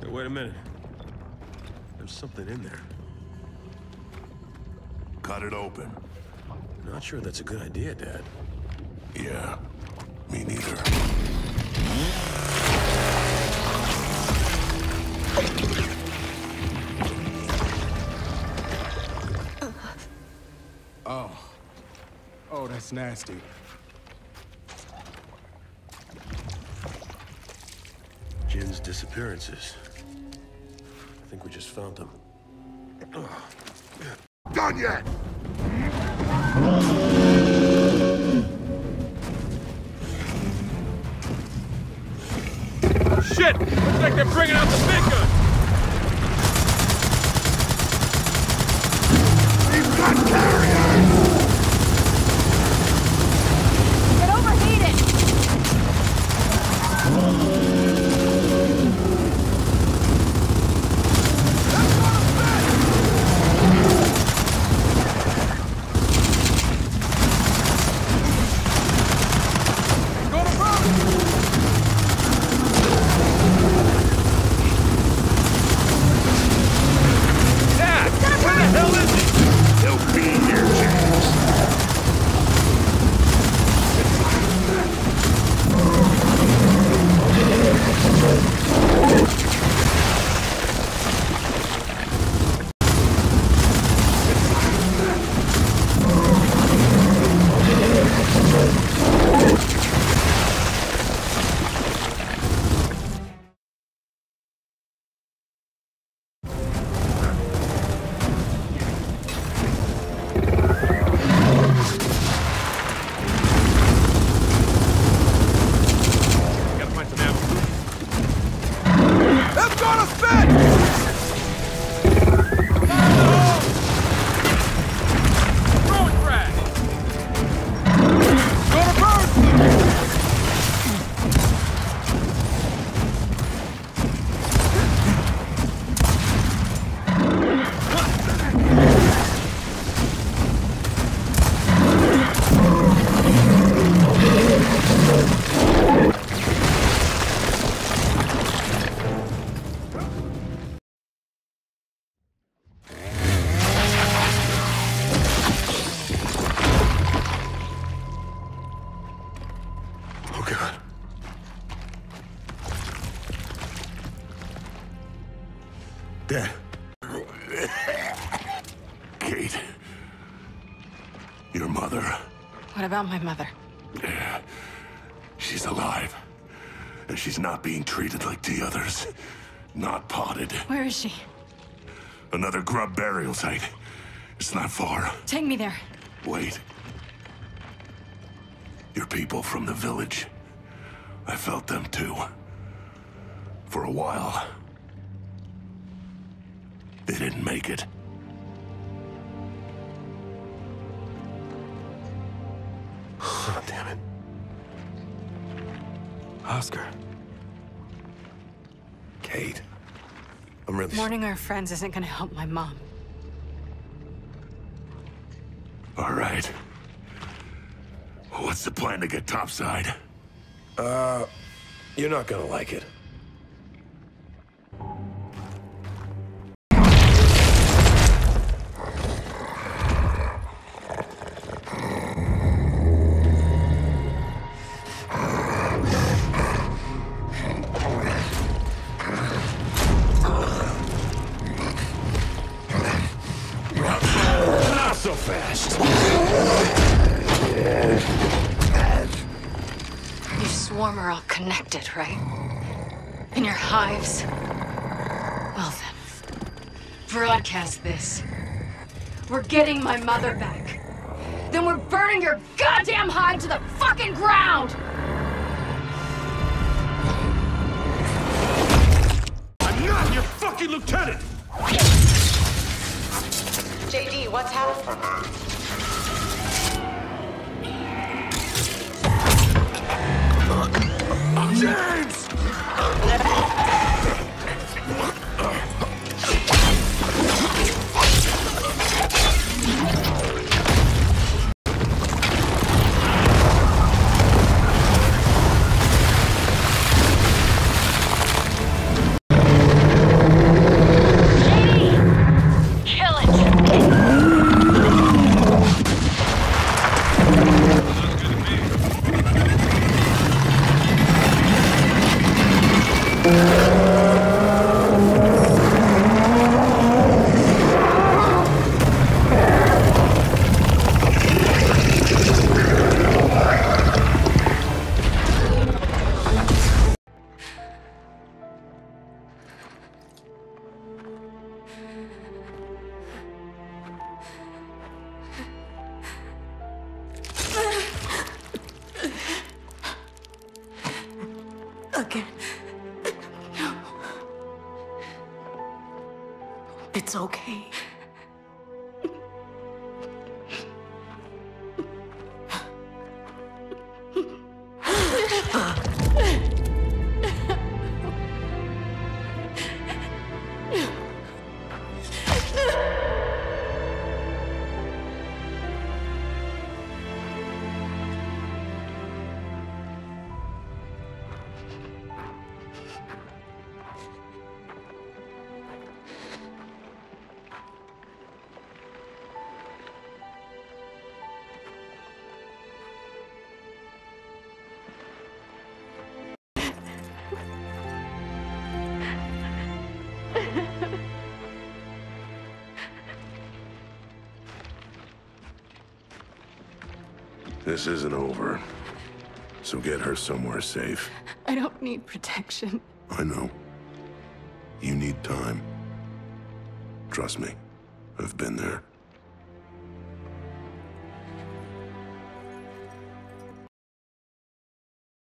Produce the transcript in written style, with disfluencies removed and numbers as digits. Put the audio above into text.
Wait a minute. There's something in there. Cut it open. Not sure that's a good idea, Dad. Yeah, me neither. Oh, that's nasty. Jin's disappearances. I think we just found them. Done yet! Shit! Looks like they're bringing out the big gun! He's got carriers! It overheated! Dad. Kate. Your mother. What about my mother? She's alive. And she's not being treated like the others. Not potted. Where is she? Another grub burial site. It's not far. Take me there. Wait. Your people from the village. I felt them too. For a while. They didn't make it. Oh, damn it. Oscar. Kate. I'm really... Mourning our friends isn't gonna help my mom. All right. What's the plan to get topside? You're not gonna like it. Not so fast. You swarm are all connected, right? In your hives? Well then, broadcast this. We're getting my mother back. Then we're burning your goddamn hive to the fucking ground! I'm not your fucking lieutenant! JD, what's happening? James! It's okay. This isn't over. So get her somewhere safe. I don't need protection. I know. You need time. Trust me, I've been there.